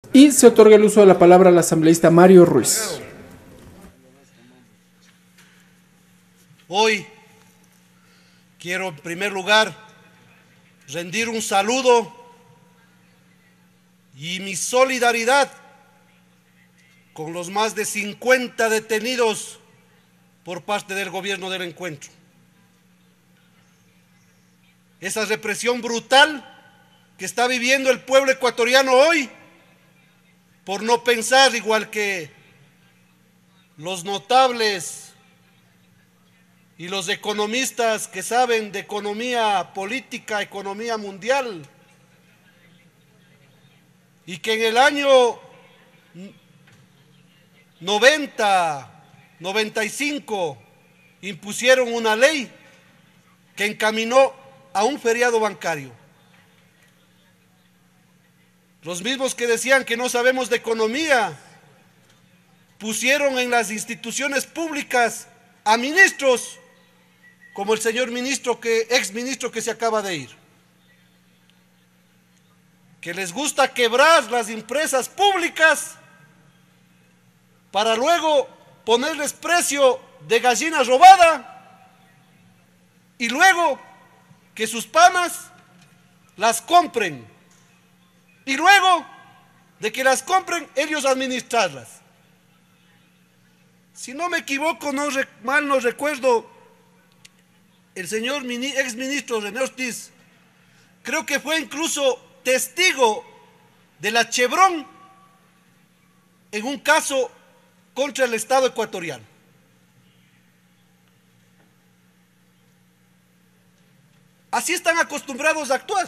Y se otorga el uso de la palabra al asambleísta Mario Ruiz. Hoy quiero en primer lugar rendir un saludo y mi solidaridad con los más de 50 detenidos por parte del gobierno del encuentro. Esa represión brutal que está viviendo el pueblo ecuatoriano hoy, por no pensar igual que los notables y los economistas que saben de economía política, economía mundial, y que en el año 90, 95 impusieron una ley que encaminó a un feriado bancario. Los mismos que decían que no sabemos de economía pusieron en las instituciones públicas a ministros como el señor ex ministro que se acaba de ir, que les gusta quebrar las empresas públicas para luego ponerles precio de gallina robada y luego que sus panas las compren y luego de que las compren ellos administrarlas. Si no me equivoco, mal no recuerdo, el señor ex ministro René Ortiz creo que fue incluso testigo de la Chevron en un caso contra el Estado ecuatoriano. Así están acostumbrados a actuar,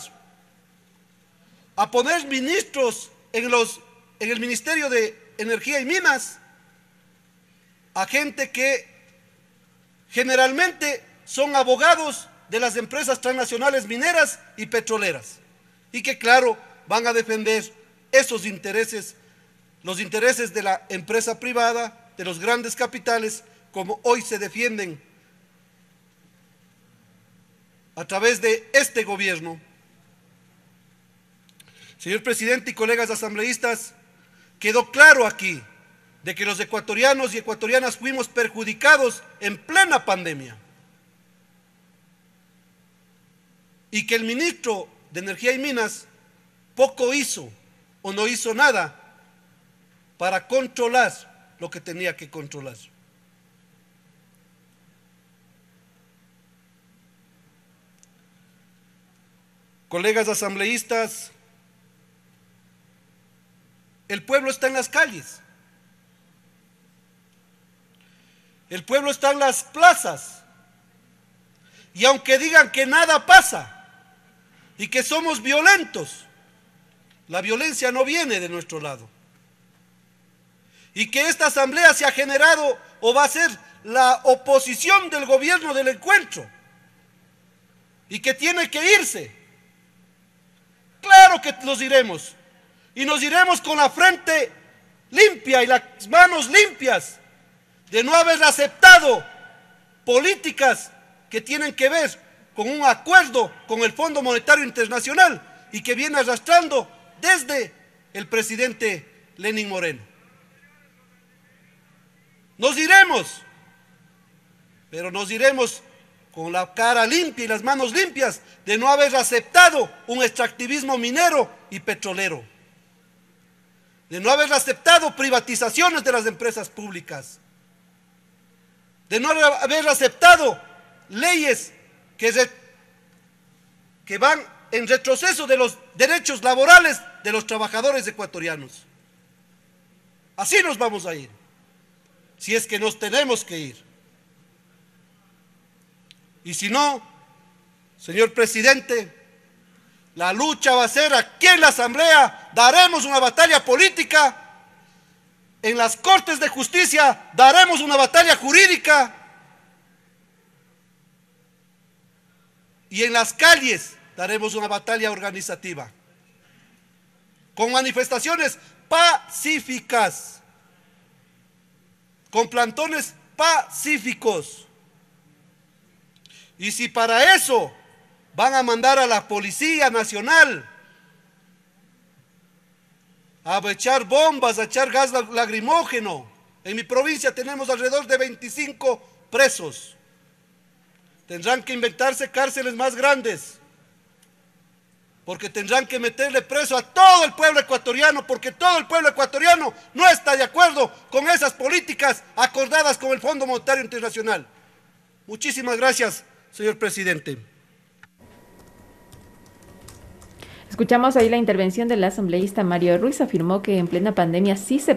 a poner ministros en el Ministerio de Energía y Minas a gente que generalmente son abogados de las empresas transnacionales mineras y petroleras y que claro van a defender esos intereses, los intereses de la empresa privada, de los grandes capitales, como hoy se defienden a través de este gobierno. Señor presidente y colegas asambleístas, quedó claro aquí de que los ecuatorianos y ecuatorianas fuimos perjudicados en plena pandemia y que el ministro de Energía y Minas poco hizo o no hizo nada para controlar lo que tenía que controlar. Colegas asambleístas, el pueblo está en las calles, el pueblo está en las plazas, y aunque digan que nada pasa y que somos violentos, la violencia no viene de nuestro lado. Y que esta asamblea se ha generado o va a ser la oposición del gobierno del encuentro y que tiene que irse. Claro que nos iremos, y nos iremos con la frente limpia y las manos limpias de no haber aceptado políticas que tienen que ver con un acuerdo con el Fondo Monetario Internacional y que viene arrastrando desde el presidente Lenín Moreno. Nos iremos, pero nos iremos con la cara limpia y las manos limpias de no haber aceptado un extractivismo minero y petrolero, de no haber aceptado privatizaciones de las empresas públicas, de no haber aceptado leyes que van en retroceso de los derechos laborales de los trabajadores ecuatorianos. Así nos vamos a ir, si es que nos tenemos que ir. Y si no, señor presidente, la lucha va a ser aquí en la Asamblea, daremos una batalla política, en las Cortes de Justicia daremos una batalla jurídica y en las calles daremos una batalla organizativa, con manifestaciones pacíficas, con plantones pacíficos. Y si para eso van a mandar a la Policía Nacional a echar bombas, a echar gas lacrimógeno. En mi provincia tenemos alrededor de 25 presos. Tendrán que inventarse cárceles más grandes, porque tendrán que meterle preso a todo el pueblo ecuatoriano, porque todo el pueblo ecuatoriano no está de acuerdo con esas políticas acordadas con el Fondo Monetario Internacional. Muchísimas gracias, señor presidente. Escuchamos ahí la intervención del asambleísta Mario Ruiz. Afirmó que en plena pandemia sí se